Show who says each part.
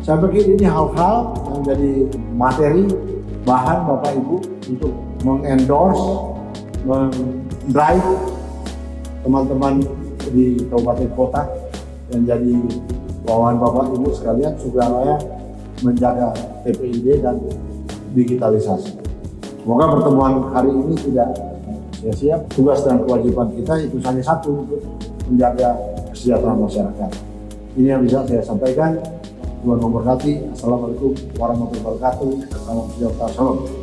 Speaker 1: Saya pikir ini hal-hal yang jadi materi bahan Bapak Ibu untuk mengendorse, mendrive teman-teman di kabupaten kota yang jadi bawahan Bapak Ibu sekalian supaya menjaga TPID dan digitalisasi. Semoga pertemuan hari ini tidak sia-sia. Tugas dan kewajiban kita itu hanya satu, untuk menjaga kesejahteraan masyarakat. Ini yang bisa saya sampaikan. Tuhan memberkati. Assalamualaikum warahmatullahi wabarakatuh. Salam sejahtera. Salam.